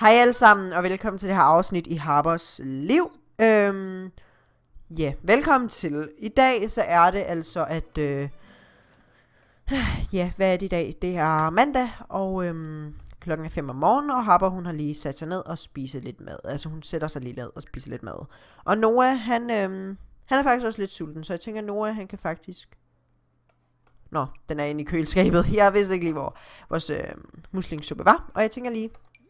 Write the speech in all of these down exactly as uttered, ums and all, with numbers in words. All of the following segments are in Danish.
Hej alle sammen, og velkommen til det her afsnit i Harpers liv. Øhm, ja, yeah, velkommen til. I dag så er det altså, at... Øh, ja, hvad er det i dag? Det er mandag, og øhm, klokken er fem om morgenen, og Harper hun har lige sat sig ned og spise lidt mad. Altså hun sætter sig lige ned og spiser lidt mad. Og Noah, han, øhm, han er faktisk også lidt sulten, så jeg tænker, Noah, han kan faktisk... Nå, den er inde i køleskabet. Jeg vidste ikke lige, hvor vores øh, muslingesuppe var. Og jeg tænker lige...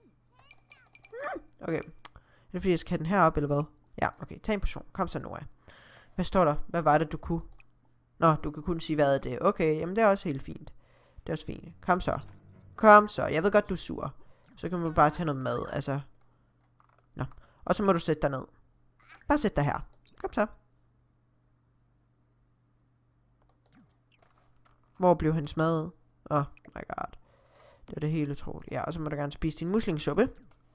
Okay. Er det fordi, jeg skal have den her op, eller hvad? Ja, okay. Tag en portion. Kom så, Noah. Hvad står der? Hvad var det, du kunne? Nå, du kan kun sige, hvad er det? Okay, jamen det er også helt fint. Det er også fint. Kom så. Kom så. Jeg ved godt, du er sur. Så kan man bare tage noget mad, altså. Nå. Og så må du sætte dig ned. Bare sæt dig her. Kom så. Hvor blev han smadret? Åh, oh my god. Det var det helt utroligt. Ja, og så må du gerne spise din muslingesuppe.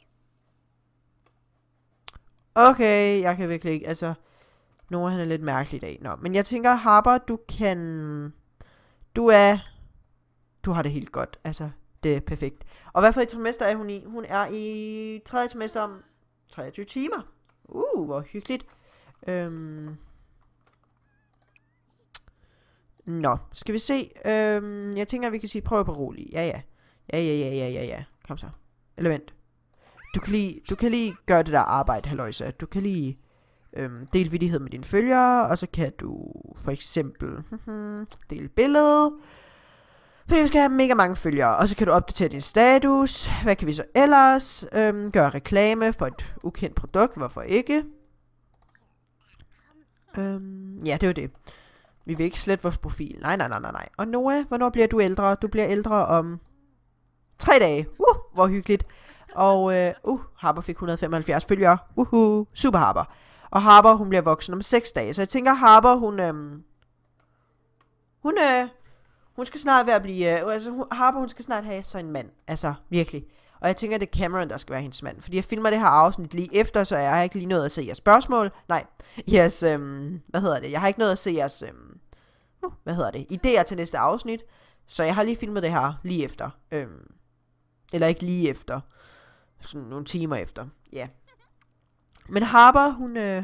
Okay, jeg kan virkelig ikke, altså, Noah han er lidt mærkelig i dag. Nå, men jeg tænker, Harper, du kan, du er, du har det helt godt, altså, det er perfekt. Og hvad for et trimester er hun i? Hun er i tredje trimester om treogtyve timer. Uh, hvor hyggeligt. Øhm. Nå, skal vi se. Øhm, jeg tænker, vi kan sige, prøv at berolige. Ja, ja. Ja, ja, ja, ja, ja, ja. Kom så. Eller vent. Du kan lige, du kan lige gøre det der arbejde, halløjsa. Du kan lige øhm, dele vittighed med dine følgere, og så kan du for eksempel dele billede. Fordi vi skal have mega mange følgere, og så kan du opdatere din status. Hvad kan vi så ellers? Øhm, gøre reklame for et ukendt produkt, hvorfor ikke? Øhm, ja, det var det. Vi vil ikke slette vores profil. Nej, nej, nej, nej, nej. Og Noah, hvornår bliver du ældre? Du bliver ældre om tre dage. Uh, hvor hyggeligt. Og, øh, uh, Harper fik et hundrede og femoghalvfjerds følgere. Uhu, super Harper. Og Harper, hun bliver voksen om seks dage. Så jeg tænker, Harper, hun, øhm, hun, øh, hun skal snart være at blive, øh, altså, hun, Harper, hun skal snart have sig en mand. Altså, virkelig. Og jeg tænker, det er Cameron, der skal være hendes mand. Fordi jeg filmer det her afsnit lige efter, så jeg har ikke lige nået at se jeres spørgsmål. Nej, jeres, øhm, hvad hedder det? Jeg har ikke nået at se jeres, øhm, uh, hvad hedder det? Idéer til næste afsnit. Så jeg har lige filmet det her lige efter. Øhm, eller ikke lige efter. Sådan nogle timer efter. Ja. Yeah. Men Harper, hun øh,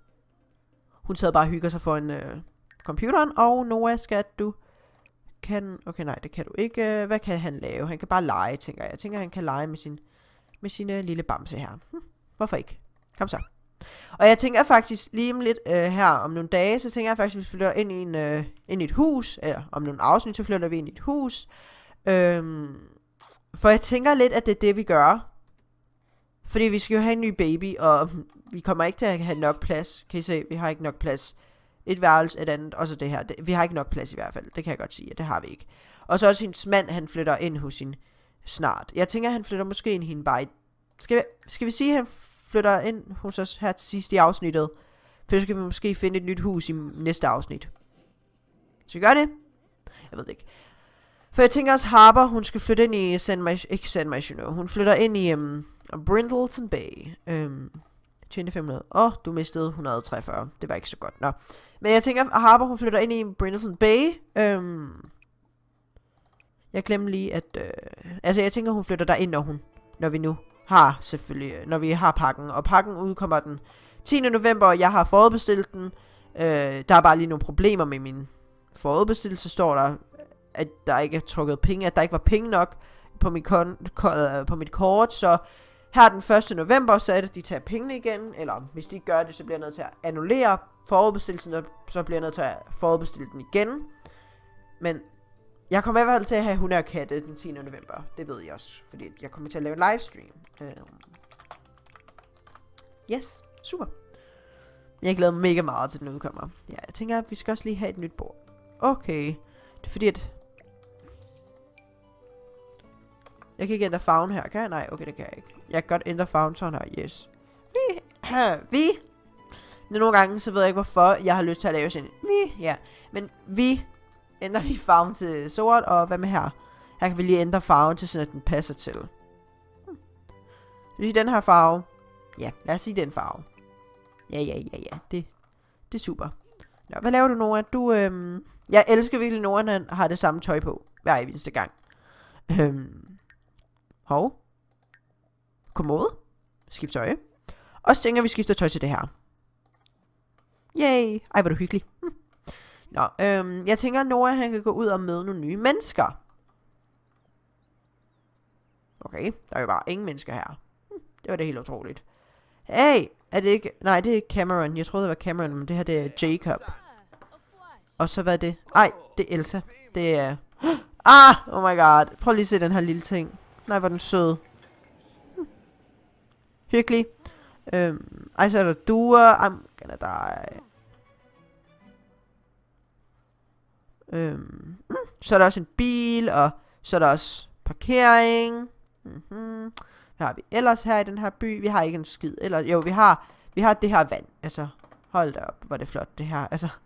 hun sad bare og hygger sig for en øh, computeren. Og Noah, skat, du kan... Okay, nej, det kan du ikke. Hvad kan han lave? Han kan bare lege, tænker jeg. Jeg tænker, han kan lege med sin med sine lille bamse her. Hm, hvorfor ikke? Kom så. Og jeg tænker faktisk lige om lidt øh, her om nogle dage, så tænker jeg faktisk, at vi flytter ind i, en, øh, ind i et hus. Eller om nogle afsnit, så flytter vi ind i et hus. Øhm, for jeg tænker lidt, at det er det, vi gør. Fordi vi skal jo have en ny baby, og vi kommer ikke til at have nok plads. Kan I se, vi har ikke nok plads. Et værelse, et andet, og så det her. Det, vi har ikke nok plads i hvert fald, det kan jeg godt sige, det har vi ikke. Og så også hendes mand, han flytter ind hos hende snart. Jeg tænker, han flytter måske ind hende bare i... Skal vi, skal vi sige, at han flytter ind hos os her til sidst i afsnittet? For så skal vi måske finde et nyt hus i næste afsnit. Så vi gør det? Jeg ved det ikke. For jeg tænker også, Harper, hun skal flytte ind i San Mig... Ikke San Myshuno. Hun flytter ind i... Um, Brindleton Bay. Øhm, tjente fem hundrede. Åh, oh, du mistede et hundrede og treogfyrre. Det var ikke så godt. Nå. Men jeg tænker, at Harper, hun flytter ind i Brindleton Bay. Øhm, jeg glemmer lige, at... Øh, altså, jeg tænker, hun flytter der ind, når hun... Når vi nu har, selvfølgelig... Når vi har pakken. Og pakken udkommer den tiende november, og jeg har forudbestilt den. Øh, der er bare lige nogle problemer med min forudbestillelse. Står der, at der ikke er trukket penge. At der ikke var penge nok på mit, kon øh, på mit kort, så... Her den første november, så er det, at de tager pengene igen, eller hvis de ikke gør det, så bliver jeg nødt til at annullere forudbestillelsen, og så bliver jeg nødt til at forudbestille den igen. Men jeg kommer i hvert fald til at have hunde og katte den tiende november, det ved jeg også, fordi jeg kommer til at lave en livestream. Um. Yes, super. Jeg glæder mig mega meget til, den udkommer. Ja, jeg tænker, at vi skal også lige have et nyt bord. Okay, det er fordi, at... Jeg kan ikke ændre farven her, kan jeg? Nej, okay, det kan jeg ikke. Jeg kan godt ændre farven sådan her, yes. Vi, vi. Nogle gange, så ved jeg ikke, hvorfor jeg har lyst til at lave sådan vi, ja. Men vi ændrer lige farven til sort, og hvad med her? Her kan vi lige ændre farven til sådan, at den passer til. Hmm. Lige den her farve. Ja, lad os sige den farve. Ja, ja, ja, ja. Det, det er super. Nå, hvad laver du, Noah? Du, øhm... Jeg elsker virkelig, Noah, han har det samme tøj på hver eneste gang. Øhm... Hov. kommode. Skift tøj. Og så tænker vi skifter tøj til det her. Yay. Ej, hvor er du hyggelig. Hm. Nå, øhm, jeg tænker, at Noah han kan gå ud og møde nogle nye mennesker. Okay, der er jo bare ingen mennesker her. Hm, det var det helt utroligt. Hey, er det ikke... Nej, det er Cameron. Jeg troede, det var Cameron, men det her, det er Jacob. Og så hvad er det? Ej, det er Elsa. Det er... Ah, oh my god. Prøv lige at se den her lille ting. Nej, hvor er den sød. Hm. Hyggelig. Øhm, ej, så er der duer. I'm gonna die. Øhm, mm, så er der også en bil, og så er der også parkering. Mm-hmm. Hvad har vi ellers her i den her by? Vi har ikke en skid. Eller, jo, vi har, vi har det her vand. Altså, hold da op, hvor er det flot det her. Altså,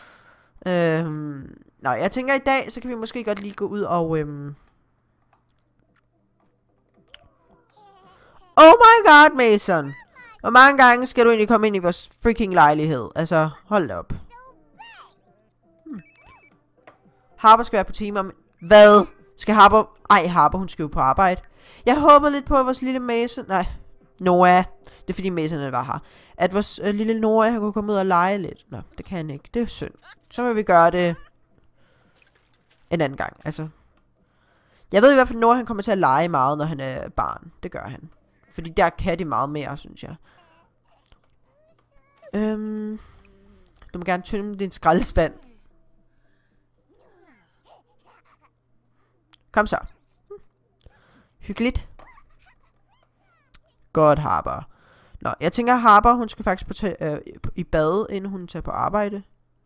øhm, nå, jeg tænker i dag, så kan vi måske godt lige gå ud og... Øhm, oh my god, Mason! Hvor mange gange skal du egentlig komme ind i vores freaking lejlighed? Altså, hold da op. Hmm. Harper skal være på timer. Men hvad? Skal Harper... Ej, Harper, hun skal jo på arbejde. Jeg håber lidt på, at vores lille Mason... Nej, Noah. Det er fordi Mason var her. At vores øh, lille Noah, han kunne komme ud og lege lidt. Nå, det kan han ikke. Det er synd. Så vil vi gøre det... en anden gang, altså. Jeg ved i hvert fald, at Noah han kommer til at lege meget, når han er barn. Det gør han. Fordi der kan de meget mere, synes jeg. Øhm, du må gerne tømme din skraldespand. Kom så. Hm. Hyggeligt. Godt, Harper. Nå, jeg tænker, Harper, hun skal faktisk på øh, i bad, inden hun tager på arbejde.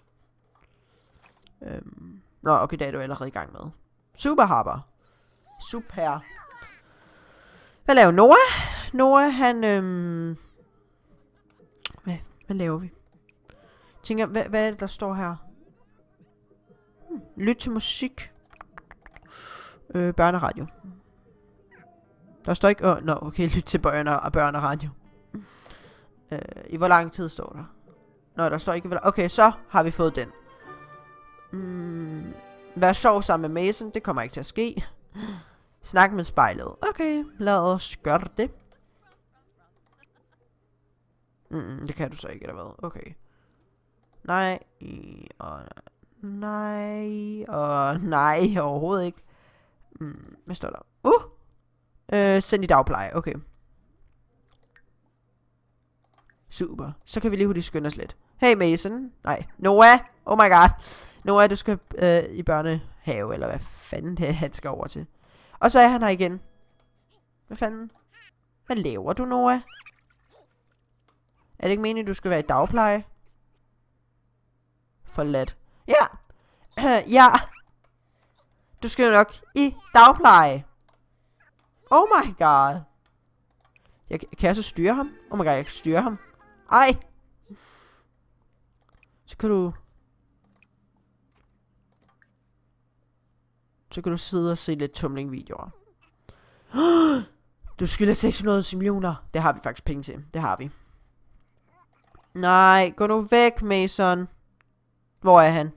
Øhm. Nå, okay, det er du allerede i gang med. Super, Harper. Super. Hvad laver Noah? Noah, han... Øhm hvad, hvad laver vi? Jeg tænker, hvad, hvad er det, der står her? Hmm, lyt til musik. Øh, børneradio. Der står ikke... Oh, no, okay, lyt til børne, børneradio. øh, I hvor lang tid står der? Nå, der står ikke... Okay, så har vi fået den. Mm, vær sjov sammen med Mason. Det kommer ikke til at ske. Snak med spejlet. Okay, lad os gøre det. Mm, det kan du så ikke, eller hvad? Okay. Nej, og nej, og nej, overhovedet ikke. Mm, hvad står der? Uh! Øh, send i dagpleje, okay. Super. Så kan vi lige hurtigt skynde os lidt. Hey Mason. Nej, Noah. Oh my god. Noah, du skal øh, i børnehave, eller hvad fanden det er, han skal over til. Og så er han her igen. Hvad fanden? Hvad laver du, Noah? Er det ikke meningen, du skal være i dagpleje? Forladt. Ja. Ja. Du skal jo nok i dagpleje. Oh my god. Jeg, kan jeg så styre ham? Oh my god, jeg kan styre ham. Ej. Så kan du... Så kan du sidde og se lidt tumling-videoer. Du skylder seks hundrede millioner. Det har vi faktisk penge til. Det har vi. Nej, gå nu væk, Mason. Hvor er han?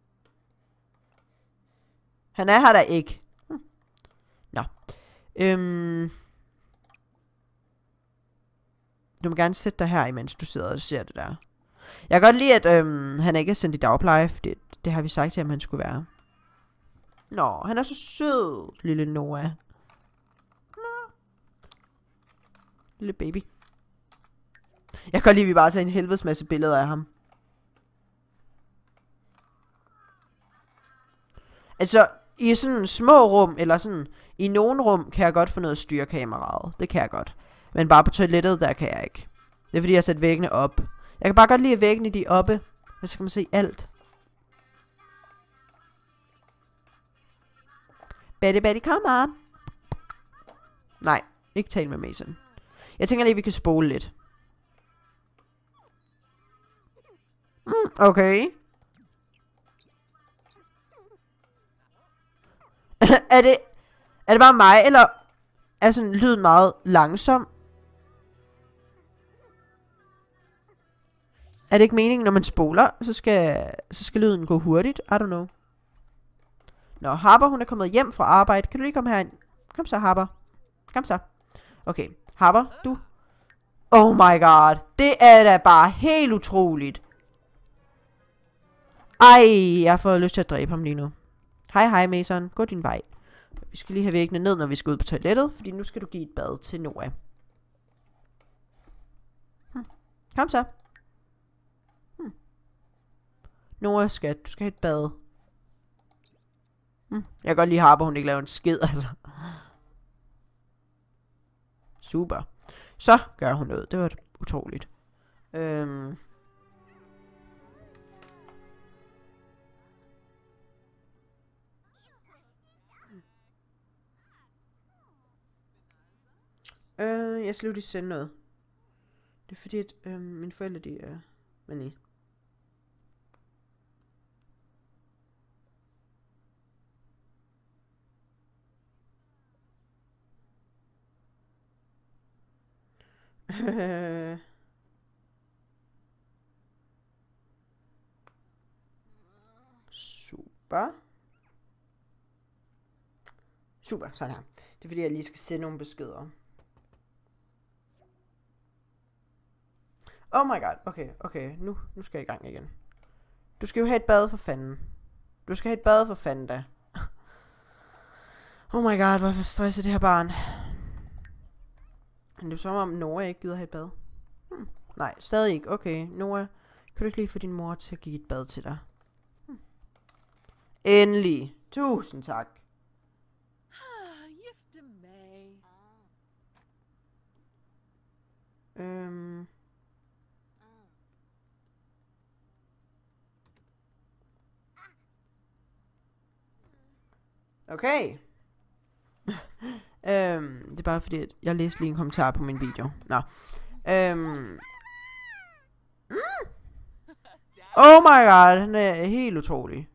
Han er her da ikke. Hm. Nå. Øhm. Du må gerne sætte dig her, imens du sidder og ser det der. Jeg kan godt lide, at øhm, han ikke er sendt i dagpleje. For det, det har vi sagt til ham, han skulle være. Nå, han er så sød, lille Noah. Nå. Lille baby. Jeg kan godt lide, at vi bare tager en helvedes masse billeder af ham. Altså, i sådan små rum, eller sådan, i nogle rum, kan jeg godt få noget at styre kameraet. Det kan jeg godt. Men bare på toilettet, der kan jeg ikke. Det er fordi, jeg har sat væggene op. Jeg kan bare godt lide, at væggene de er oppe. Så kan man se alt. Betty, Betty, kom op. Nej, ikke tale med Mason. Jeg tænker lige, vi kan spole lidt. Mm, okay. er det Er det bare mig, eller er sådan lyden meget langsom? Er det ikke meningen, når man spoler, så skal, så skal lyden gå hurtigt? I don't know. Nå, Harper, hun er kommet hjem fra arbejde. Kan du lige komme herind? Kom så, Harper. Kom så. Okay. Harper, du. Oh my god. Det er da bare helt utroligt. Ej, jeg får lyst til at dræbe ham lige nu. Hej, hej, Mason. Gå din vej. Vi skal lige have væggene ned, når vi skal ud på toilettet, fordi nu skal du give et bad til Noah. Hm. Kom så. Hm. Noah, skat, du skal have et bad. Hm. Jeg kan godt lige Harper, hun ikke laver en skid, altså. Super. Så gør hun noget. Det var utroligt. Øhm. Øh, jeg skal lige sende noget. Det er fordi, at øh, mine forældre, de er... Men i. Super. Super, sådan her. Det er fordi, jeg lige skal sende nogle beskeder. Oh my god, okay, okay, nu, nu skal jeg i gang igen. Du skal jo have et bad for fanden. Du skal have et bad for fanden da. Oh my god, hvorfor stresser det her barn? Men det er som om Noah ikke gider have et bad. Hmm. Nej, stadig ikke. Okay, Noah, kan du ikke lige få din mor til at give et bad til dig? Hmm. Endelig. Tusind tak. Øhm. Okay. øhm, det er bare fordi, at jeg læste lige en kommentar på min video. Nå. Øhm. Mm. Oh my god, han er helt utrolig.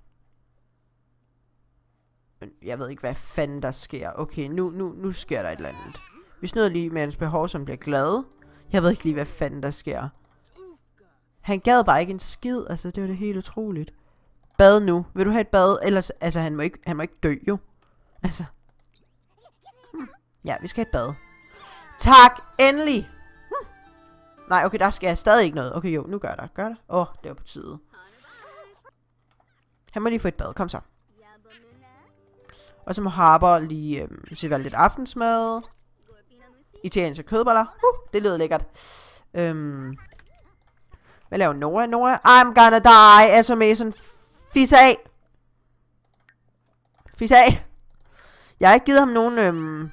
Men jeg ved ikke, hvad fanden der sker. Okay, nu, nu, nu sker der et eller andet. Vi snød lige med hans behov, som bliver glad. Jeg ved ikke lige, hvad fanden der sker. Han gad bare ikke en skid. Altså, det var det helt utroligt. Bad nu. Vil du have et bad? Ellers, altså, han må ikke, han må ikke dø, jo. Altså. Hmm. Ja, vi skal have et bad. Tak, endelig. Hmm. Nej, okay, der skal jeg stadig ikke noget. Okay, jo, nu gør der. Gør det. Åh, oh, det var på tide. Han må lige få et bad. Kom så. Og så må Harper lige øhm, se lidt aftensmad. Italienske kødboller. Uh, det lyder lækkert. Øhm. Hvad laver Noah? Noah? I'm gonna die. Altså Mason. Fis af. Fis af. Jeg har ikke givet ham nogen... Øhm.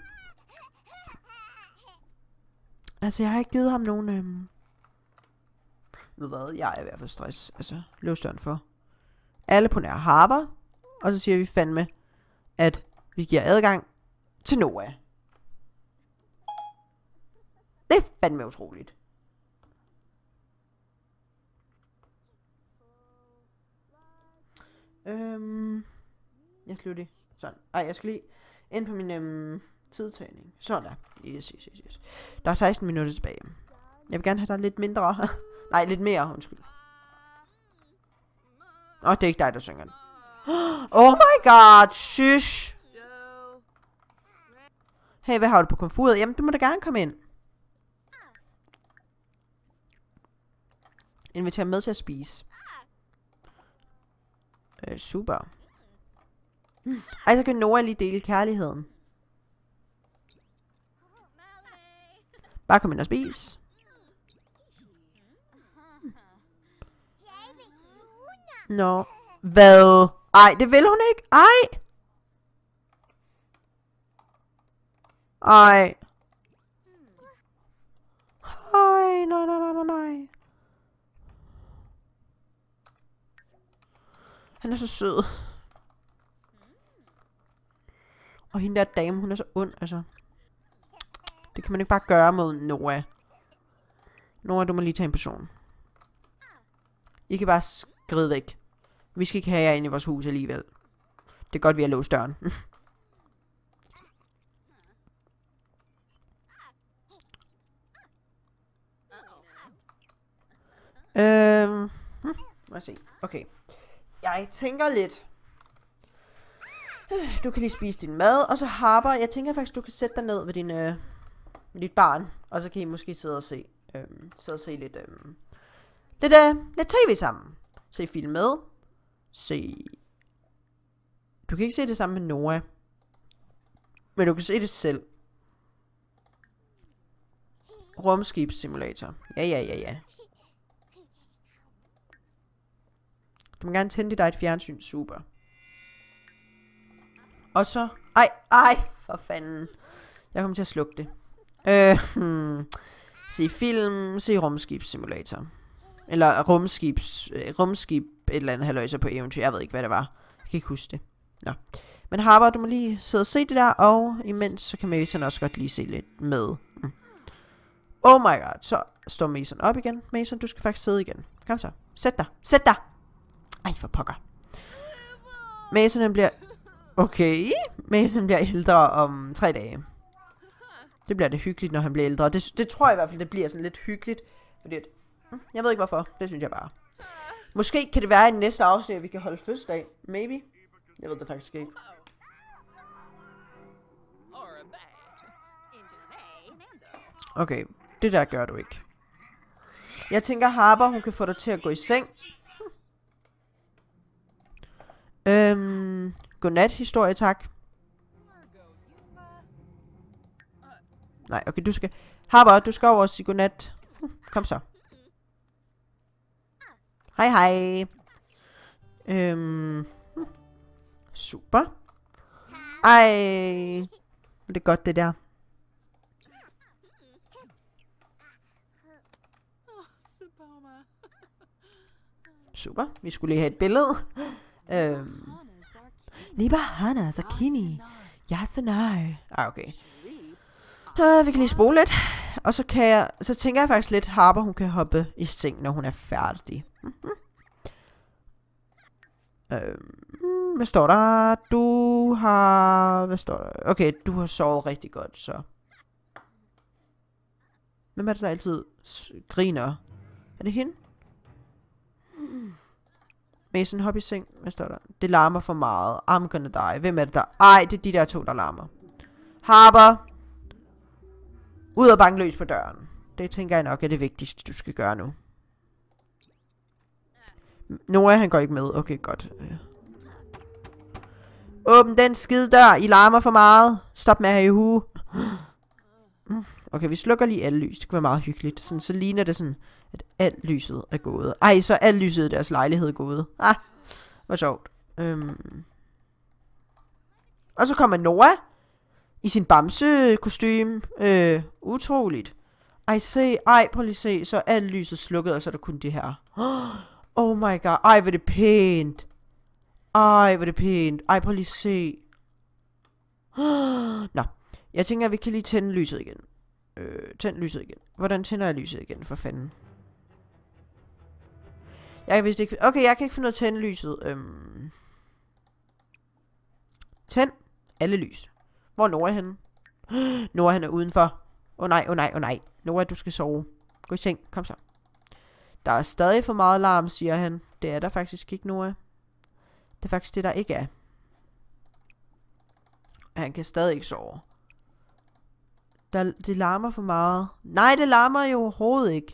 Altså, jeg har ikke givet ham nogen... Øhm. Ved hvad? Jeg er i hvert fald stress. Altså, lås døren for. Alle på nær Harper. Og så siger vi fandme, at vi giver adgang til Noah. Det er fandme utroligt. Øhm, jeg skal lige sådan. Ej, jeg skal lige ind på min øhm, tidtagning. Sådan der. Yes, yes, yes, yes. Der er seksten minutter tilbage. Jeg vil gerne have dig lidt mindre. Nej, lidt mere, undskyld. Åh, oh, det er ikke dig, der synger den. Oh my god, shush. Hey, hvad har du på komfuret? Jamen, du må da gerne komme ind. Inviter med til at spise. Øh, super. Ej, så kan Noah lige dele kærligheden. Bare kom ind og spis. Nå. Hvad? Ej, det vil hun ikke. Ej. Ej. Ej, nej, nej, nej, nej, nej. Han er så sød. Og hende der dame, hun er så ond, altså. Det kan man ikke bare gøre mod Noah. Noah, du må lige tage en person. I kan bare skride væk. Vi skal ikke have jer inde i vores hus alligevel. Det er godt, vi har låst døren. øhm. Hm, må jeg se. Okay. Jeg tænker lidt. Du kan lige spise din mad. Og så Harper, jeg tænker faktisk, du kan sætte dig ned ved din, øh, med dit barn. Og så kan I måske sidde og se, øhm, sidde og se lidt, øhm, lidt, øh, lidt tv sammen. Se film med. Se... Du kan ikke se det sammen med Noah. Men du kan se det selv. Rumskibssimulator. Ja, ja, ja, ja. Du må gerne tænde dit eget fjernsyn. Super. Og så... Ej, ej, for fanden. Jeg kommer til at slukke det. Øh, hmm. Se film, se rumskibssimulator. Eller rumskibs... Øh, rumskib et eller andet halvøjse på eventyr. Jeg ved ikke, hvad det var. Jeg kan ikke huske det. Nå. Men Harper, du må lige sidde og se det der. Og imens, så kan Mason også godt lige se lidt med. Mm. Oh my god. Så står Mason op igen. Mason, du skal faktisk sidde igen. Kom så. Sæt dig. Sæt dig. Ej, for pokker. Mason, han bliver... Okay. Mason bliver ældre om tre dage. Det bliver det hyggeligt, når han bliver ældre. Det, det tror jeg i hvert fald, det bliver sådan lidt hyggeligt. Fordi at, jeg ved ikke hvorfor. Det synes jeg bare. Måske kan det være i den næste afsnit, at vi kan holde fødselsdag. Maybe. Jeg ved det faktisk ikke. Okay, det der gør du ikke. Jeg tænker, Harper, hun kan få dig til at gå i seng. Øhm, godnat, historie, tak. Nej, okay, du skal... Harper, du skal over og sige godnat. Kom så. Hej, hej. Øhm, super. Ej. Det er godt, det der. Super. Vi skulle lige have et billede. øhm. Niba Hana Zakini. Yasanai. Ah, okay. Uh, vi kan lige spole lidt. Og så kan jeg, så tænker jeg faktisk lidt, Harper, hun kan hoppe i seng, når hun er færdig. Mm-hmm. uh, hvad står der? Du har... Hvad står der? Okay, du har sovet rigtig godt, så... Hvem er det, der altid griner? Er det hende? Mm. Mason, hop i seng. Hvad står der? Det larmer for meget. I'm gonna die. Hvem er det der? Ej, det er de der to, der larmer. Harper! Ud og banke løs på døren. Det tænker jeg nok er det vigtigste, du skal gøre nu. Noah, han går ikke med. Okay, godt. Åbn den skide dør. I larmer for meget. Stop med at have i hue. Okay, vi slukker lige alle lys. Det kunne være meget hyggeligt. Sådan, så ligner det sådan, at alt lyset er gået. Ej, så alt lyset i deres lejlighed er gået. Ah, hvor sjovt. Øhm. Og så kommer Noah. I sin bamse-kostyme. Øh, utroligt. Ej, se. Ej, prøv lige se. Så er alt lyset slukket, og så er der kun det her. Oh my god. Ej, hvor er det pænt. Ej, hvor er det pænt. Ej, prøv lige se. Nå. Jeg tænker, at vi kan lige tænde lyset igen. Øh, tænd lyset igen. Hvordan tænder jeg lyset igen, for fanden? Jeg kan vist ikke... Okay, jeg kan ikke finde noget at tænde lyset. Øhm. Tænd alle lys. Hvor er Noah henne? Noah, han er udenfor. Åh oh, nej, åh oh, nej, åh oh, nej. Noah, du skal sove. Gå i seng, kom så. Der er stadig for meget larm, siger han. Det er der faktisk ikke, Noah. Det er faktisk det, der ikke er. Han kan stadig ikke sove. Der, det larmer for meget. Nej, det larmer jo overhovedet ikke.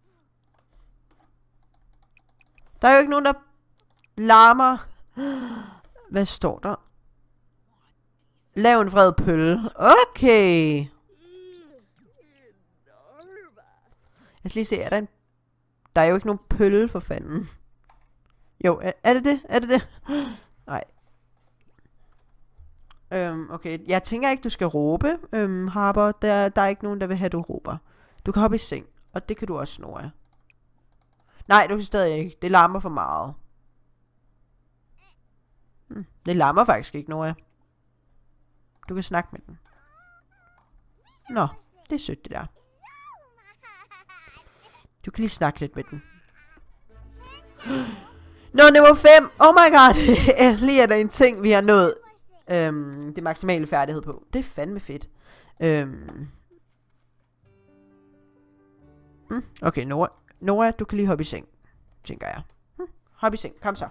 Der er jo ikke nogen, der larmer. Hvad står der? Lav en vred pølle. Okay. Jeg skal lige se, er der en... Der er jo ikke nogen pølle, for fanden. Jo, er, er det det? Er det det? Nej. Øhm, okay, jeg tænker ikke, du skal råbe, øhm, Harper. Der, der er ikke nogen, der vil have, du råber. Du kan hoppe i seng, og det kan du også snore. Nej, du kan stadig ikke. Det larmer for meget. Hm, det larmer faktisk ikke, Noah. Du kan snakke med den. Nå, det er sødt, det der. Du kan lige snakke lidt med den. Nå, niveau fem. Oh my god. Endelig er der en ting, vi har nået. Øhm, det maksimale færdighed på. Det er fandme fedt. Øhm. Mm, okay, Noah. Noah, du kan lige hoppe i seng. Tænker jeg. Hm, hop i seng. Kom så.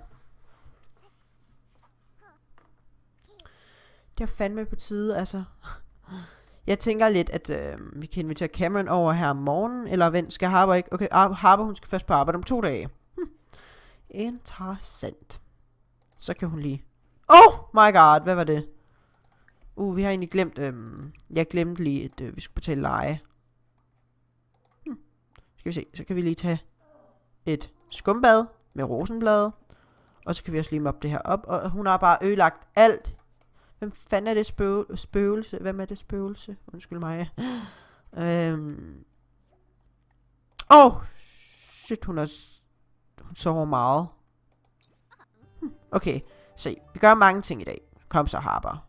Det er fandme på tide, altså. Jeg tænker lidt, at øh, vi kan invitere Cameron over her om morgenen. Eller vent, skal Harper ikke? Okay, Harper, hun skal først på arbejde om to dage. Hm. Interessant. Så kan hun lige... Oh my god, hvad var det? Uh, vi har egentlig glemt... Øhm, jeg glemte lige, at øh, vi skulle betale leje. Hm. Skal vi se, så kan vi lige tage et skumbad med rosenblade. Og så kan vi også lige moppe det her op. Og hun har bare ødelagt alt. Hvem fanden er det spøge spøgelse? Hvem er det spøgelse? Undskyld mig. øhm. Åh! Oh, shit, hun er... Hun sover meget. Hm. Okay, se. Vi gør mange ting i dag. Kom så, Harper.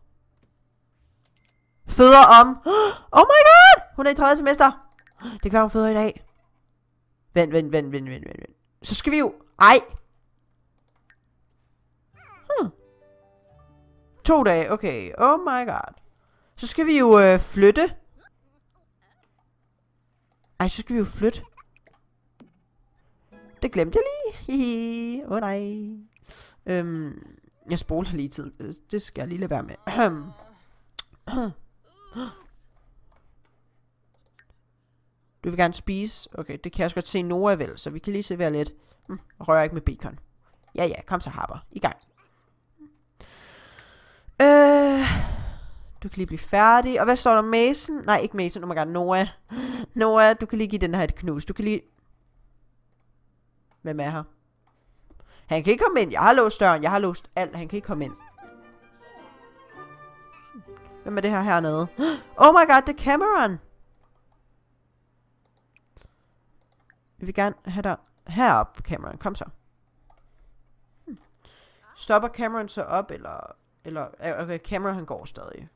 Føder om... Oh my god! Hun er i tredje semester. Det kan være, hun føder i dag. Vent, vent, vent, vent, vent, vent. Så skal vi jo... Ej! Hmm. To dage, okay. Oh my god. Så skal vi jo øh, flytte. Ej, så skal vi jo flytte. Det glemte jeg lige. Åh oh, nej. Øhm, jeg spoler lige tiden. Det skal jeg lige lade være med. Du vil gerne spise? Okay, det kan jeg også godt se Noah vel. Så vi kan lige servere lidt. Hm, rører ikke med bacon. Ja, ja, kom så, Harper. I gang. Øh, du kan lige blive færdig. Og hvad står der? Mason? Nej, ikke Mason. Oh my god, Noah. Noah, du kan lige give den her et knus. Du kan lige... Hvem er her? Han kan ikke komme ind. Jeg har låst døren. Jeg har låst alt. Han kan ikke komme ind. Hvem er det her hernede? Oh my god, det er Cameron. Vi vil gerne have dig herop, Cameron. Kom så. Hmm. Stopper Cameron så op, eller... Eller... Okay, Cameron han går stadig.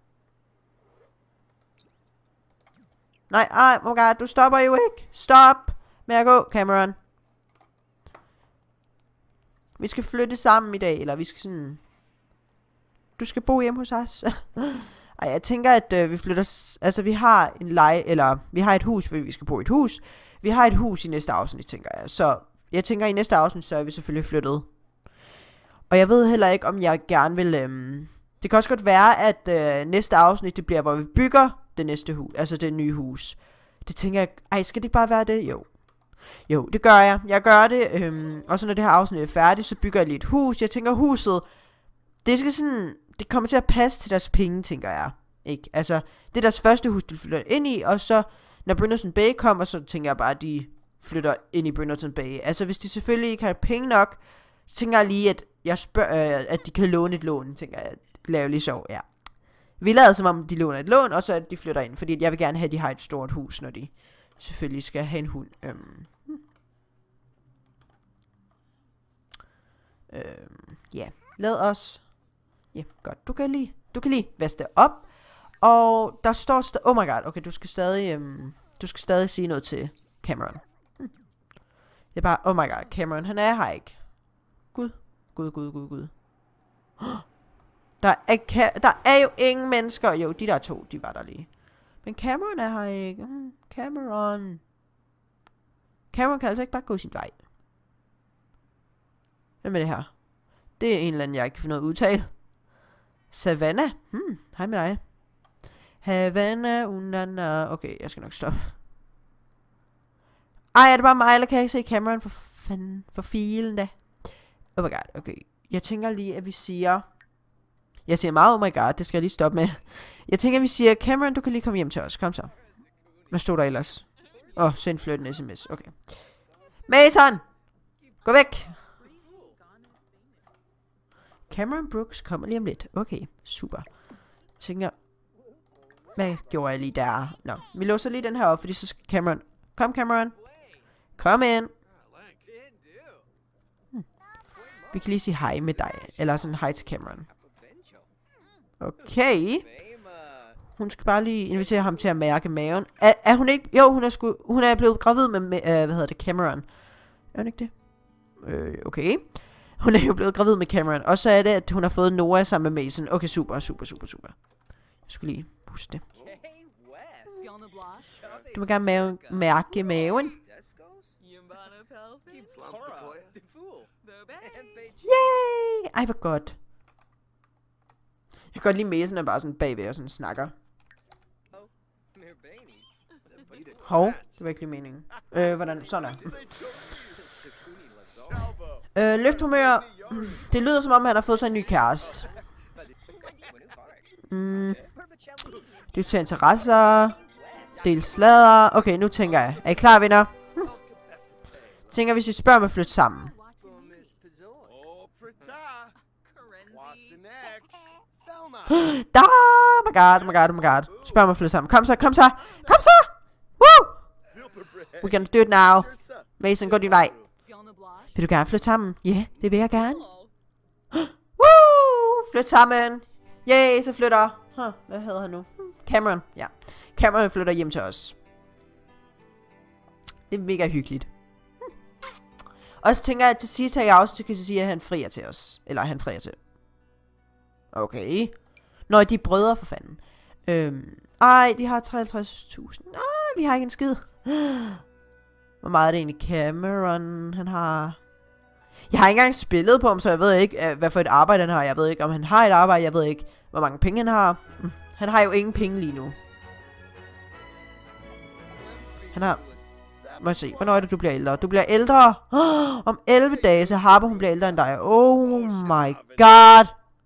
Nej, ej, oh god, du stopper jo ikke. Stop med at gå, Cameron. Vi skal flytte sammen i dag, eller vi skal sådan... Du skal bo hjemme hos os. Ej, jeg tænker, at øh, vi flytter... Altså, vi har en leje, eller... Vi har et hus, fordi vi skal bo i et hus. Vi har et hus i næste afsnit, tænker jeg. Så jeg tænker, i næste afsnit, så er vi selvfølgelig flyttet. Og jeg ved heller ikke, om jeg gerne vil... Øhm... Det kan også godt være, at øh, næste afsnit, det bliver, hvor vi bygger det næste hus. Altså, det nye hus. Det tænker jeg... Ej, skal det ikke bare være det? Jo. Jo, det gør jeg. Jeg gør det. Øhm... Og så når det her afsnit er færdigt, så bygger jeg lige et hus. Jeg tænker, huset... Det skal sådan... Det kommer til at passe til deres penge, tænker jeg. Ikke? Altså, det er deres første hus, de flytter ind i, og så, når Brynderton Bay kommer, så tænker jeg bare, at de flytter ind i Brynderton Bay. Altså, hvis de selvfølgelig ikke har penge nok, så tænker jeg lige, at jeg spørger, øh, at de kan låne et lån, tænker jeg. Lave lige sjov, ja. Vi lader som om, de låner et lån, og så at de flytter ind, fordi jeg vil gerne have, at de har et stort hus, når de selvfølgelig skal have en hund. Øhm. Øhm, ja, lad os... Ja, yeah, godt. Du kan lige, du kan lige vaske op. Og der står st oh my god, okay, du skal stadig, um, du skal stadig sige noget til Cameron. Hm. Det er bare, oh my god, Cameron, han er her ikke. Gud, gud, gud, gud, gud. Der er, der er jo ingen mennesker. Jo, de der to, de var der lige. Men Cameron er her ikke. Mm, Cameron. Cameron kan altså ikke bare gå sin vej. Hvem er det her? Det er en eller anden, jeg ikke kan finde noget at udtale. Savannah? Hmm, hej med dig. Havana, unana. Okay, jeg skal nok stoppe. Ej, er det bare mig, eller kan jeg ikke se Cameron for fanden? For filen da. Oh my god, okay. Jeg tænker lige, at vi siger... Jeg siger meget, oh my god, det skal jeg lige stoppe med. Jeg tænker, at vi siger, Cameron, du kan lige komme hjem til os. Kom så. Hvad stod der ellers? Åh, oh, send Flirt en sms. Okay. Mason! Gå væk! Cameron Brooks kommer lige om lidt. Okay, super. Jeg tænker... Hvad gjorde jeg lige der? Nå, vi låser lige den her op, fordi så skal Cameron... Kom, Cameron. Kom ind. Hmm. Vi kan lige sige hej med dig. Eller sådan hej til Cameron. Okay. Hun skal bare lige invitere ham til at mærke maven. Er, er hun ikke... Jo, hun er, sku, hun er blevet gravid med... med uh, hvad hedder det? Cameron. Er hun ikke det? Øh, okay. Hun er jo blevet gravid med Cameron. Og så er det, at hun har fået Noah sammen med Mason. Okay, super, super, super, super. Jeg skulle lige puste det. Du må gerne mave, mærke maven. Yay! Ej, hvor godt. Jeg kan godt lide Mason er bare sådan bagved og sådan snakker. Hov, det var ikke lige meningen. Øh, hvordan? Sådan der. Øh, løfthumør. Det lyder som om, han har fået sig en ny kæreste. Mm. Diskutere interesser. Del sladder. Okay, nu tænker jeg. Er I klar, venner? Hm. Tænker, hvis vi spørger om at flytte sammen. Da, oh my god, oh my god, oh my god. Spørg om at flytte sammen. Kom så, kom så. Kom så! Woo! We're gonna do it now. Mason, gå din vej. Vil du gerne flytte sammen? Ja, yeah, det vil jeg gerne. Woo! Flyt sammen. Yay, så flytter. Huh, hvad hedder han nu? Cameron, ja. Cameron flytter hjem til os. Det er mega hyggeligt. Hmm. Og så tænker jeg, at til sidst her i afsnit, kan jeg sige, at han frier til os. Eller han frier til. Okay. Nå, de er brødre for fanden. Øhm, ej, de har treoghalvtreds tusind. Nej, vi har ikke en skid. Hvor meget er det egentlig Cameron, han har? Jeg har ikke engang spillet på ham, så jeg ved ikke, hvad for et arbejde han har. Jeg ved ikke, om han har et arbejde. Jeg ved ikke, hvor mange penge han har. Mm. Han har jo ingen penge lige nu. Han har... Må jeg se, hvornår er det, du bliver ældre? Du bliver ældre oh, om elleve dage, så Harper, hun bliver ældre end dig. Oh my god.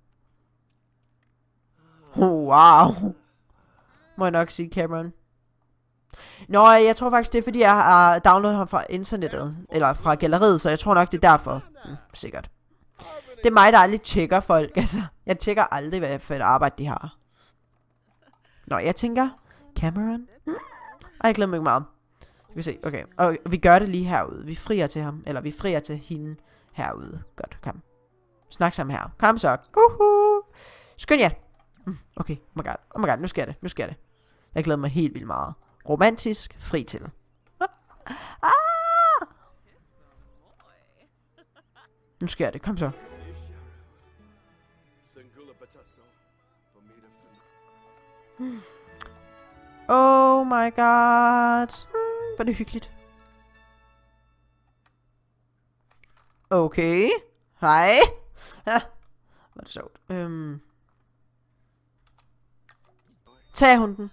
Oh, wow. Må jeg nok sige, Cameron. Nå, jeg tror faktisk, det er fordi, jeg har downloadet ham fra internettet. Eller fra galleriet, så jeg tror nok, det er derfor. Mm, sikkert. Det er mig, der aldrig tjekker folk. Altså, jeg tjekker aldrig, hvad for et arbejde de har. Nå, jeg tænker, Cameron. Mm. Ej, jeg glæder mig ikke meget. Vi se, okay. Og vi gør det lige herude. Vi frier til ham. Eller vi frier til hende herude. Godt, kom. Snak sammen her. Kom så. Uhuh. Skynd jer. Mm, okay, oh my god. Oh my god, nu sker det. Nu sker det. Jeg glæder mig helt vildt meget. Romantisk, fri til. Ah! Nu sker det. Kom så. Mm. Oh my god. Mm, hvor er det hyggeligt. Okay. Hej. Ja. Hvor er det sjovt. Øhm. Tag hunden.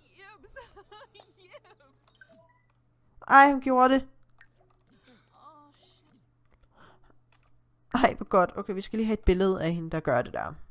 Ej, hun gjorde det. Ej, hvor godt. Okay, vi skal lige have et billede af hende, der gør det der.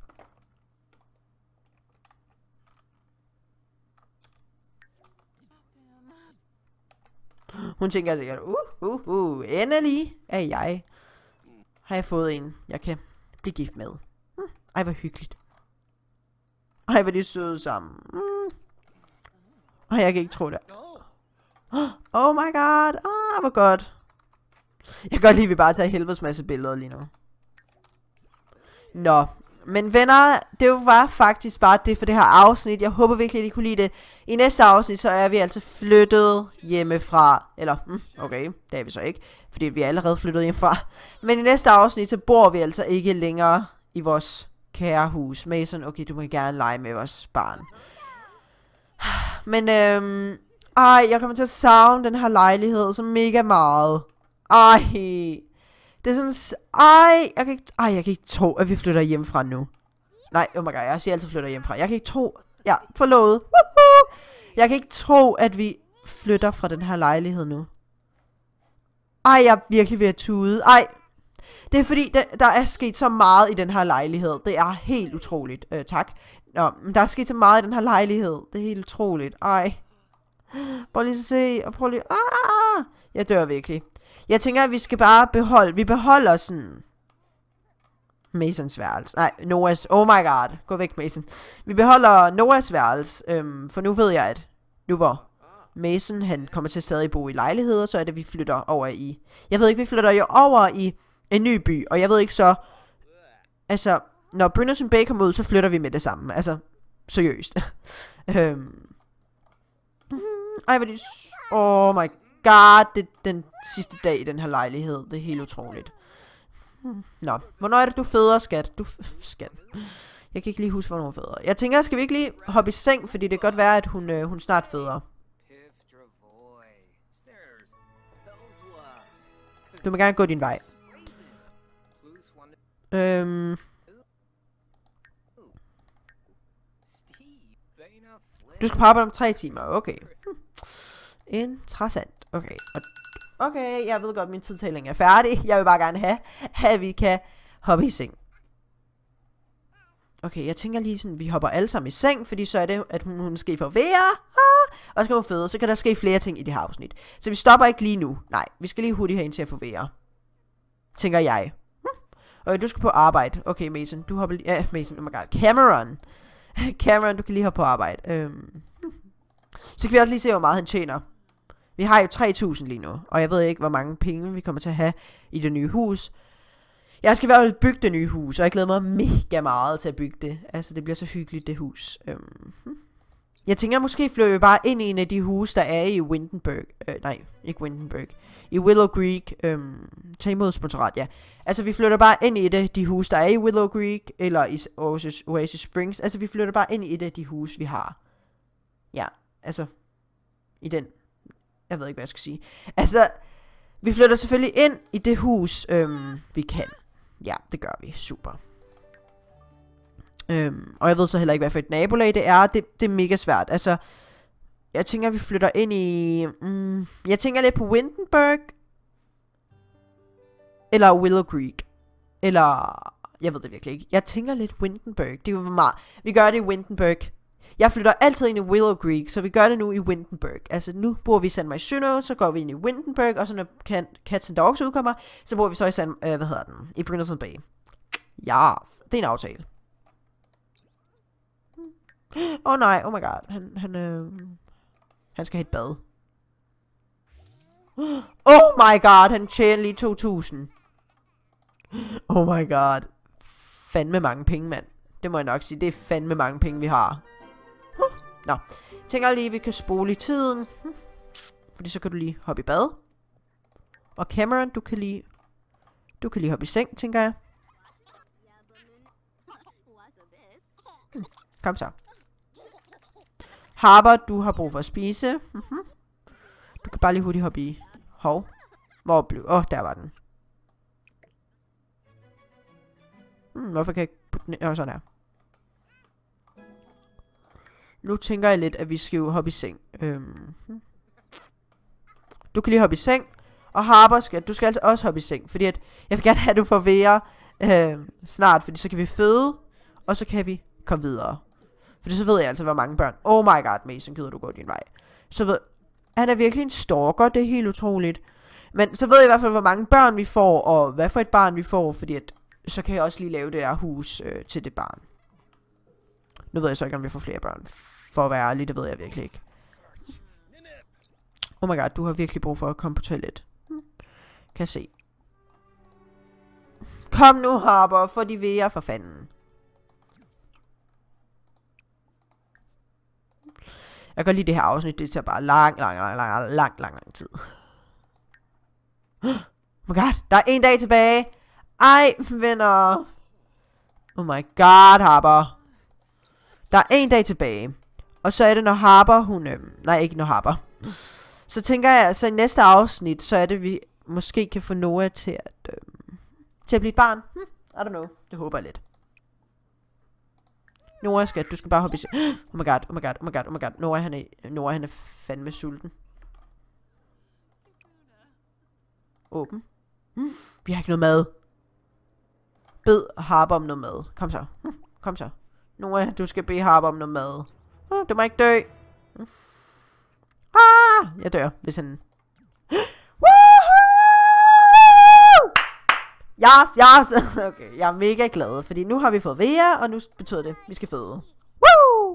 Hun tænker sikkert, uh, uh, uh, endelig er jeg. Har jeg fået en, jeg kan blive gift med. Hmm. Ej, hvor hyggeligt. Ej, hvor de søde sammen. Mm. Ej, jeg kan ikke tro det. Oh my god. Ah, hvor godt. Jeg kan godt lide, at vi bare tager helvedes masse billeder lige nu. Nå. Men venner, det var faktisk bare det for det her afsnit. Jeg håber virkelig, at I kunne lide det. I næste afsnit, så er vi altså flyttet hjemmefra. Eller, mm, okay, det er vi så ikke. Fordi vi er allerede flyttet hjemmefra. Men i næste afsnit, så bor vi altså ikke længere i vores kære hus. Mason, okay, du må gerne lege med vores barn. Men, øhm... ej, jeg kommer til at savne den her lejlighed så mega meget. Ej. Det er sådan... Ej, jeg kan ikke... Ej, jeg kan ikke tro, at vi flytter hjemmefra nu. Nej, oh my god, jeg siger altid flytter hjemmefra. Jeg kan ikke tro... Ja, forlovet. Woohoo! Jeg kan ikke tro, at vi flytter fra den her lejlighed nu. Ej, jeg er virkelig ved at tude. Ej. Det er fordi, der, der er sket så meget i den her lejlighed. Det er helt utroligt. Øh, tak. Nå, men der er sket så meget i den her lejlighed. Det er helt utroligt. Ej. Prøv lige at se. Og prøv lige... Ah! Jeg dør virkelig. Jeg tænker, at vi skal bare beholde... Vi beholder sådan... Masons værelse. Nej, Noahs. Oh my god. Gå væk, Mason. Vi beholder Noahs værelse. Øhm, for nu ved jeg, at... Nu hvor Mason, han kommer til at stadig bo i lejligheder, så er det, vi flytter over i... Jeg ved ikke, vi flytter jo over i en ny by. Og jeg ved ikke så... Altså, når Brynerton Bay kommer ud, så flytter vi med det samme. Altså, seriøst. øhm... Ej, hvor det... Oh my god, det er den sidste dag i den her lejlighed. Det er helt utroligt. Nå, hvornår er det, du føder, skat? Du skat. Jeg kan ikke lige huske, hvornår hun føder. Jeg tænker, skal vi ikke lige hoppe i seng, fordi det kan godt være, at hun, øh, hun snart føder. Du må gerne gå din vej. Øhm... Du skal på arbejde om tre timer, okay. Interessant. Okay. Okay, jeg ved godt, at min tidtælling er færdig. Jeg vil bare gerne have, at vi kan hoppe i seng. Okay, jeg tænker lige sådan, vi hopper alle sammen i seng, fordi så er det, at hun, hun skal få vejre, ah, og så skal hun føde, så kan der ske flere ting i det her afsnit. Så vi stopper ikke lige nu. Nej, vi skal lige hurtigt herind til at få vejre. Tænker jeg. Hm. Okay, du skal på arbejde. Okay, Mason, du hopper lige... Ja, Mason, oh my god. Cameron. Cameron, du kan lige hoppe på arbejde. Øhm. Så kan vi også lige se, hvor meget han tjener. Vi har jo tre tusind lige nu, og jeg ved ikke, hvor mange penge vi kommer til at have i det nye hus. Jeg skal i hvert fald bygge det nye hus, og jeg glæder mig mega meget til at bygge det. Altså, det bliver så hyggeligt, det hus. Øhm. Jeg tænker, måske flytter vi bare ind i en af de huse, der er i Windenburg. Øh, nej, ikke Windenburg. I Willow Creek. Øhm, tag imod sponsorat, ja. Altså, vi flytter bare ind i et af de huse, der er i Willow Creek, eller i Oasis, Oasis Springs. Altså, vi flytter bare ind i et af de huse, vi har. Ja, altså, i den... Jeg ved ikke, hvad jeg skal sige. Altså, vi flytter selvfølgelig ind i det hus, øhm, vi kan. Ja, det gør vi. Super. Øhm, og jeg ved så heller ikke, hvad for et nabolag det er. Det, det er mega svært. Altså, jeg tænker, vi flytter ind i... Mm, jeg tænker lidt på Windenburg. Eller Willow Creek. Eller... Jeg ved det virkelig ikke. Jeg tænker lidt Windenburg. Det er jo meget... Vi gør det i Windenburg. Jeg flytter altid ind i Willow Creek, så vi gør det nu i Windenburg. Altså, nu bor vi i San Myshuno, så går vi ind i Windenburg, og så når Cats and Dogs udkommer, så bor vi så i San... Øh, hvad hedder den? I Brindleton Bay. Ja, yes, det er en aftale. Åh oh, nej, oh my god. Han, han, øh, han skal have et bad. Oh my god, han tjener lige to tusind. Oh my god. Fandme mange penge, mand. Det må jeg nok sige. Det er fandme mange penge, vi har. Nå. Tænker lige, vi kan spole i tiden. Fordi så kan du lige hoppe i bad. Og Cameron, du kan lige... Du kan lige hoppe i seng, tænker jeg. Hmm. Kom så. Harper, du har brug for at spise. Mm-hmm. Du kan bare lige hurtigt hoppe i. Hov. Hvor blev... Åh, oh, der var den. Hmm, hvorfor kan jeg ikke putte den... Åh, oh, sådan her. Nu tænker jeg lidt, at vi skal jo hoppe i seng. Øhm. Du kan lige hoppe i seng. Og Harper, skal, du skal altså også hoppe i seng. Fordi at jeg vil gerne have, at du får vejre øh, snart. Fordi så kan vi føde. Og så kan vi komme videre. Fordi så ved jeg altså, hvor mange børn. Oh my god, Mason, gider du gå din vej. Så ved... Han er virkelig en stalker. Det er helt utroligt. Men så ved jeg i hvert fald, hvor mange børn vi får. Og hvad for et barn vi får. Fordi at... Så kan jeg også lige lave det her hus øh, til det barn. Nu ved jeg så ikke, om vi får flere børn. For at være ærlig, det ved jeg virkelig ikke. Oh my god, du har virkelig brug for at komme på toilet. Hmm. Kan jeg se. Kom nu, Harper, få de vejer for fanden. Jeg kan lide det her afsnit, det tager bare lang, lang, lang, lang, lang, lang, lang tid. Oh my god, der er en dag tilbage. Ej, venner. Oh my god, Harper. Der er en dag tilbage. Og så er det, når Harper, hun... Øh, nej, ikke når Harper. Så tænker jeg, så i næste afsnit, så er det, vi måske kan få Noah til at... Øh, til at blive et barn. Hm, I don't know. Det håber jeg lidt. Noah, skal, du skal bare hoppe i... Oh my god, oh my god, oh my god, oh my god. Noah, han er, Noah, han er fandme sulten. Åben. Hm, vi har ikke noget mad. Bed Harper om noget mad. Kom så. Hm, kom så. Noah, du skal bede Harper om noget mad. Oh, du må ikke dø. Hm. Ah, jeg dør, hvis han... Woohoo! Yes, yes. Okay, jeg er mega glad, fordi nu har vi fået vejre, og nu betyder det, at vi skal føde. Woo!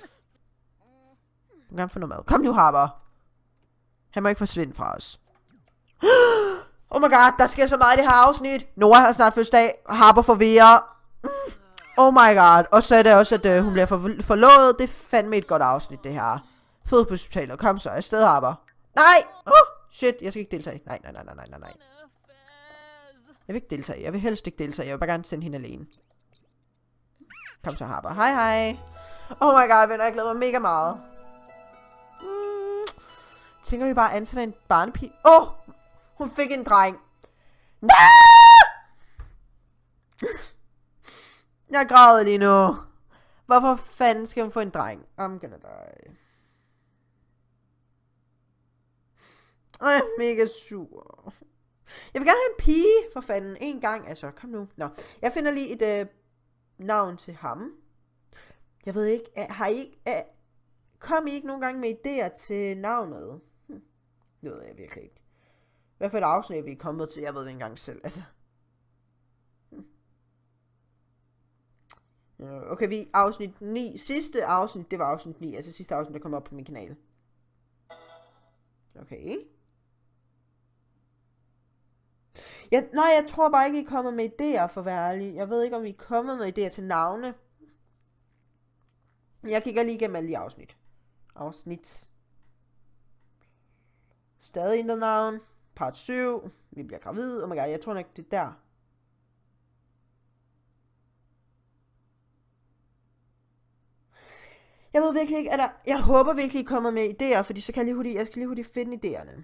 Du kan få noget mad. Kom nu, Harper. Han må ikke forsvinde fra os. Oh my god, der sker så meget i det her afsnit. Noah har snart fødselsdag. Harper får vejre. Oh my god. Og så er det også, at øh, hun bliver for forlovet. Det er fandme et godt afsnit, det her. Fød på hospitalet. Kom så, afsted, Harper. Nej! Oh, shit, jeg skal ikke deltage. Nej, nej, nej, nej, nej, nej. Jeg vil ikke deltage. Jeg vil helst ikke deltage. Jeg vil bare gerne sende hende alene. Kom så, Harper. Hej, hej. Oh my god, venner, jeg glæder mig mega meget. Mm. Tænker vi bare at ansætte en barnepige. Åh! Oh, hun fik en dreng. Nej! Jeg græder lige nu. Hvorfor fanden skal hun få en dreng? I'm gonna die. jeg er mega sur. Jeg vil gerne have en pige, for fanden, en gang. Altså, kom nu. Nå, jeg finder lige et øh, navn til ham. Jeg ved ikke, er, har I ikke... Er, kom I ikke nogle gange med idéer til navnet? Hm. Det ved jeg virkelig ikke. Hvad for et afsnit vi er kommet til? Jeg ved det ikke engang selv. Altså. Hm. Okay, vi er afsnit ni. Sidste afsnit, det var afsnit ni. Altså sidste afsnit, der kom op på min kanal. Okay. Jeg, nej, jeg tror bare ikke, I er kommet med idéer, for at være ærlig. Jeg ved ikke, om I er kommet med idéer til navne. Jeg kigger lige igennem alle de afsnit. Afsnit. Stadig intet navn. Part syv. Vi bliver gravid. Oh my god, jeg tror nok, det er der. Jeg ved virkelig ikke, at der... Jeg håber virkelig, I kommer med idéer, fordi så kan jeg lige hurtigt, jeg skal lige hurtigt finde idéerne.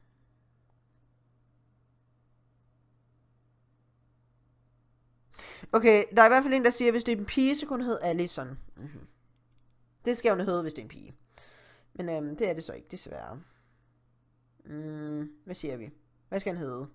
Okay, der er i hvert fald en, der siger, at hvis det er en pige, så kunne hun hedde Allison. Mm-hmm. Det skal hun hedde, hvis det er en pige. Men øhm, det er det så ikke, desværre. Mm, hvad siger vi? Hvad skal han hedde?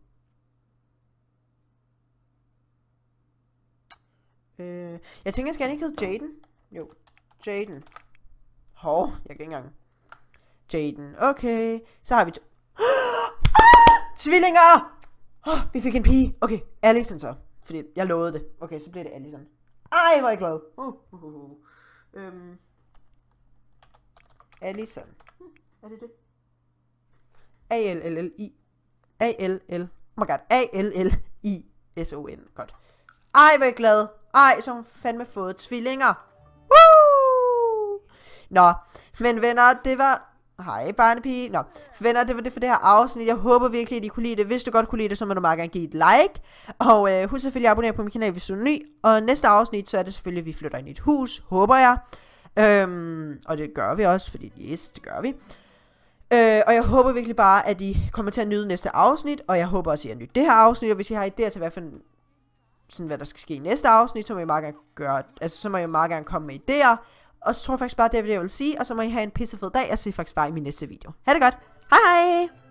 Øh, jeg tænker, skal han ikke hedde Jaden? Jo, Jaden. Hov, jeg kan ikke engang. Jaden, okay. Så har vi to. Ah! Tvillinger! Oh, vi fik en pige. Okay, Allison så. Fordi jeg lovede det. Okay, så bliver det Allison. Ej, hvor er jeg glad. Uh, uh, uh, uh. Øhm. Allison. Hmm, er det det? A L L L I. A L L. Oh my god. A L L I S O N. Godt. Ej, hvor er jeg glad. Ej, så har hun fandme fået tvillinger. Woo! Nå, men venner, det var... Hej, barnepige. Nå, venner, det var det for det her afsnit. Jeg håber virkelig, at I kunne lide det. Hvis du godt kunne lide det, så må du meget gerne give et like. Og øh, husk selvfølgelig at abonnere på min kanal, hvis du er ny. Og næste afsnit, så er det selvfølgelig, at vi flytter ind i et hus. Håber jeg. Øhm, og det gør vi også, fordi yes, det gør vi. Øh, og jeg håber virkelig bare, at I kommer til at nyde næste afsnit. Og jeg håber også, at I har nydt det her afsnit. Og hvis I har idéer til, hvad, for, sådan, hvad der skal ske i næste afsnit, så må I meget gerne gøre, altså, så må I meget gerne komme med idéer. Og så tror jeg faktisk bare, det er det, jeg vil sige. Og så må I have en pissefed dag, og se faktisk bare i min næste video. Ha' det godt. Hej hej!